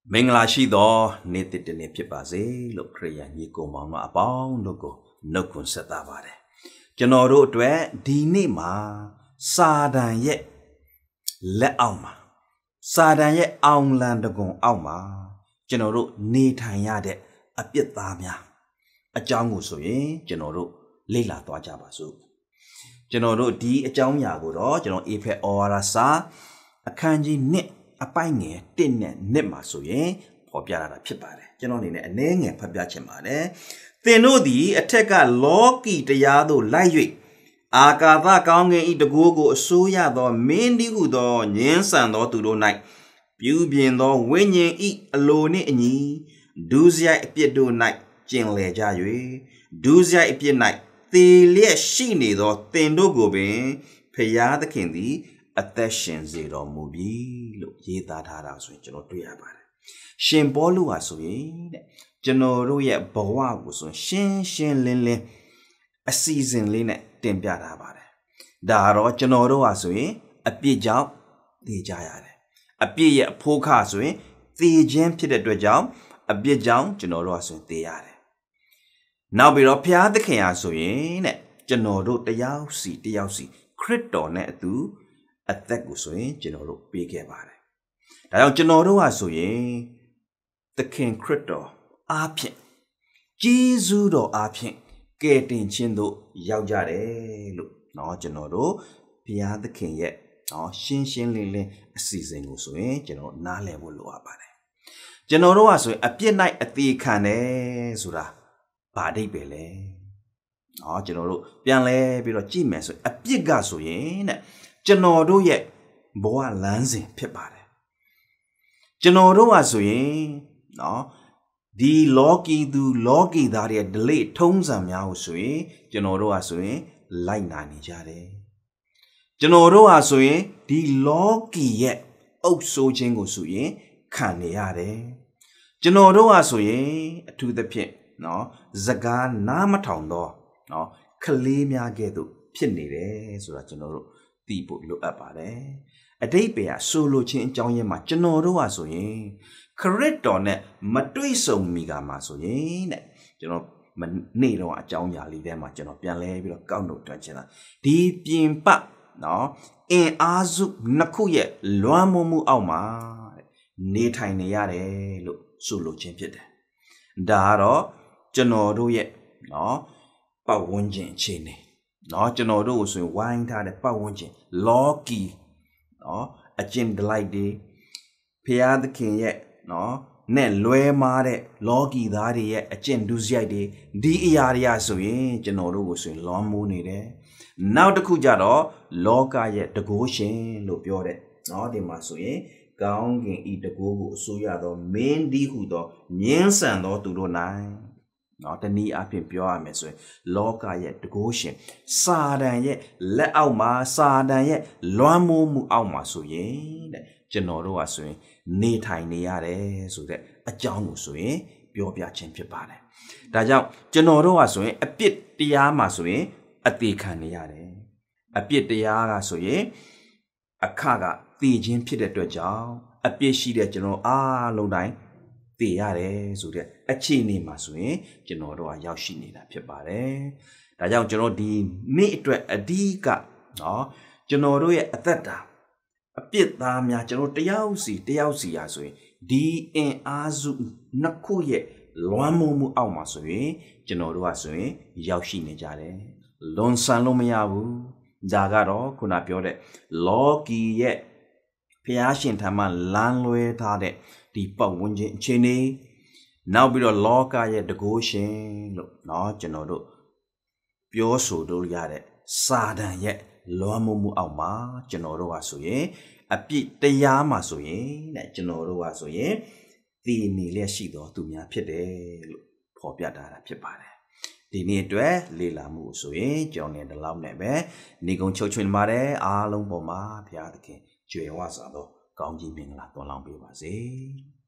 မင်္ဂလာရှိသောနေ့တစ်တစ်နေ့ဖြစ်ပါစေလို့ခရစ်ယာန်ညီကိုမောင်တို့အပေါင်းတို့ကိုနှုတ်ခွန်းဆက်သပါတယ်ကျွန်တော်တို့အတွက်ဒီနေ့မှာစာတန်ရဲ့လက်အောက်မှာစာတန်ရဲ့အောင်လံတကွန်အောက်မှာကျွန်တော်တို့နေထိုင်ရတဲ့အပြစ်သားများအကြောင်းကိုဆိုရင်ကျွန်တော်တို့လေ့လာသွားကြပါစို့ကျွန်တော်တို့ဒီအကြောင်းအရာကိုတော့ကျွန်တော်အေဖက်ဩဝါဒစာအခန်းကြီး1အပိုင်းငယ်1နဲ့2မှာဆိုရင်ပေါ်ပြရတာဖြစ်ပါတယ်ကျွန်တော်အနေနဲ့အနည်းငယ်ဖတ်ပြချင်ပါတယ်သင်တို့သည်အထက်ကလောကီတရားသို့လိုက်၍အာကာသကောင်းကင်ဤတကူကိုအစိုးရသောမင်းဒီဟုသောညင်းဆန်သောသူတို့၌ပြုပြင်သောဝိညာဉ်ဤအလိုနှင့်အညီဒုစရိုက်အပြစ်တို့၌ကျင်လည်ကြ၍ဒုစရိုက်အပြစ်၌သေလျက်ရှိနေသောသင်တို့ကိုပင်ဖျားသခင်သည်အသက်ရှင်စေတော်မူပြီလို့ရေးသားထားတာဆိုရင်ကျွန်တော်တွေ့ရပါတယ်ရှင်ပေါလုဟာဆိုရင်တဲ့ကျွန်တော်တို့ရဲ့ဘဝကိုဆိုရှင်းရှင်းလင်းလင်းအစီအစဉ်လေးနဲ့တင်ပြထားပါတယ်ဒါတော့ကျွန်တော်တို့ဟာဆိုရင်အပြစ်ကြောင့်သေကြရတယ်အပြစ်ရဲ့အဖို့ခဆိုရင်သေခြင်းဖြစ်တဲ့အတွက်ကြောင့်အပြစ်ကြောင့်ကျွန်တော်တို့ဟာဆိုရင်သေရတယ်နောက်ပြီးတော့ဘုရားသခင်ဟာဆိုရင်တဲ့ကျွန်တော်တို့တယောက်စီခရစ်တော်နဲ့အတူအသက်ကိုဆိုရင်ကျွန်တော်တို့ပေးခဲ့ပါတယ်ဒါကြောင့်ကျွန်တော်တို့ဟာဆိုရင်သခင်ခရစ်တော်အားဖြင့်ဂျေဇုတော်အားဖြင့်ကယ်တင်ခြင်းတို့ရောက်ကြတယ်လို့เนาะကျွန်တော်တို့ဘုရားသခင်ရဲ့เนาะရှင်းရှင်းလင်းလင်းအစီအစဉ်ကိုဆိုရင်ကျွန်တော်နားလည်ဖို့လိုအပ်ပါတယ်ကျွန်တော်တို့ဟာဆိုရင်အပြစ်၌အသေးခံတယ်ဆိုတာဘာအဓိပ္ပာယ်လဲเนาะကျွန်တော်တို့ပြန်လဲပြီးတော့ကြည့်မယ်ဆိုရင်အပြစ်ကဆိုရင်တဲ့ကျွန်တော်တို့ရဲ့ဘဝလမ်းစဉ်ဖြစ်ပါတယ်ကျွန်တော်တို့ဟာဆိုရင်เนาะဒီလောကီသူလောကီသားတွေဒလိထုံးစံများကိုဆိုရင်ကျွန်တော်တို့ဟာဆိုရင်လိုက်နာနေကြတယ်ကျွန်တော်တို့ဟာဆိုရင်ဒီလောကီရဲ့အုပ်ဆိုးခြင်းကိုဆိုရင်ခံနေရတယ်ကျွန်တော်တို့ဟာဆိုရင်အထူးသဖြင့်เนาะစကားနားမထောင်တော့เนาะကလေးများကဲ့သို့ဖြစ်နေတယ်ဆိုတာကျွန်တော်တို့သိဖို့လိုအပ်ပါတယ်အတိတ်ပဲဆိုလိုခြင်းအကြောင်းရင်းမှာကျွန်တော်တို့ဟာဆိုရင်ခရစ်တော်နဲ့မတွေ့ဆုံမီကမှာဆိုရင်တဲ့ကျွန်တော်နေ့တော့အကြောင်းအရာလေးထဲမှာကျွန်တော်ပြန်လဲပြီးတော့ကောက်နှုတ်တွန်းချင်တာဒီပြင်ပเนาะအင်အားစုနှစ်ခုရဲ့လွှမ်းမိုးမှုအောက်မှာနေထိုင်နေရတယ်လို့ဆိုလိုခြင်းဖြစ်တယ်ဒါကတော့ကျွန်တော်တို့ရဲ့เนาะပတ်ဝန်းကျင်အခြေအနေเนาะကျွန်တော်တို့ကိုဆိုရင်ဝိုင်းထားတဲ့ပတ်ဝန်းကျင်လောကီเนาะအကျင့်ဒလိုက်တွေဖျားသခင်ရဲ့เนาะနဲ့လွဲမားတဲ့လောကီသားတွေရဲ့အကျင့်ဒုစရိုက်တွေဒီအရာတွေဆိုရင်ကျွန်တော်တို့ကိုဆိုရင်လွန်မိုးနေတယ်နောက်တစ်ခုကြတော့လောကရဲ့တကိုးရှင်လို့ပြောတဲ့เนาะဒီမှာဆိုရင်ကောင်းကင်ဤတကိုးကိုအစိုးရသောမင်းဒီဟုသောညင်းဆန်သောသူတို့၌เนาะတနည်းအားဖြင့်ပြောရမယ်ဆိုရင်လောကရဲ့တကိုးရှင်စာတန်ရဲ့လက်အောက်မှာစာတန်ရဲ့လွှမ်းမိုးမှုအောက်မှာဆိုရင်တဲ့ကျွန်တော်တို့ဟာဆိုရင်နေထိုင်နေရတယ်ဆိုတဲ့အကြောင်းကိုဆိုရင်ပြောပြခြင်းဖြစ်ပါတယ်ဒါကြောင့်ကျွန်တော်တို့ဟာဆိုရင်အပြစ်တရားမှာဆိုရင်အသေးခံနေရတယ်အပြစ်တရားကဆိုရင်အခကသေခြင်းဖြစ်တဲ့အတွက်ကြောင့်အပြစ်ရှိတဲ့ကျွန်တော်အားလုံးတိုင်းသေရတယ်ဆိုတဲ့အခြေအနေမှာဆိုရင်ကျွန်တော်တို့ကရောက်ရှိနေတာဖြစ်ပါတယ်ဒါကြောင့်ကျွန်တော်ဒီနေ့အတွက်အဓိကเนาะကျွန်တော်တို့ရဲ့အသက်တာအပြစ်သားများကျွန်တော်တယောက်စီရာဆိုရင်ဒီအင်အားစုနှစ်ခုရဲ့လွှမ်းမိုးမှုအောက်မှာဆိုရင်ကျွန်တော်တို့ကဆိုရင်ရောက်ရှိနေကြတယ်လွန်ဆန်လို့မရဘူးဒါကတော့ခုနပြောတဲ့လောကီရဲ့ဖျားရှင်ထံမှလမ်းလွဲထားတဲ့ဒီပတ်ဝန်းကျင်အခြေအနေနောက်ပြီးတော့လောကရဲ့တကိုးရှင်လို့เนาะကျွန်တော်တို့ပြောဆိုလို့ရတဲ့စာတန်ရဲ့လွှမ်းမိုးမှုအောက်မှာကျွန်တော်တို့ဟာဆိုရင်အပြစ်တရားမှာဆိုရင်တဲ့ကျွန်တော်တို့ဟာဆိုရင်တည်နေလျက်ရှိတော်သူများဖြစ်တယ်လို့ဖော်ပြထားတာဖြစ်ပါတယ်ဒီနေ့အတွက်လေ့လာမှုဆိုရင်ကျွန်တော်ဒီလောက်နဲ့ပဲနေကုံချုပ်ချွင်ပါတယ်အားလုံးပေါ်မှာဘုရားသခင်ကြွယ်ဝစွာသောကောင်းကြီးမင်္ဂလာတော်လောင်းပေးပါစေ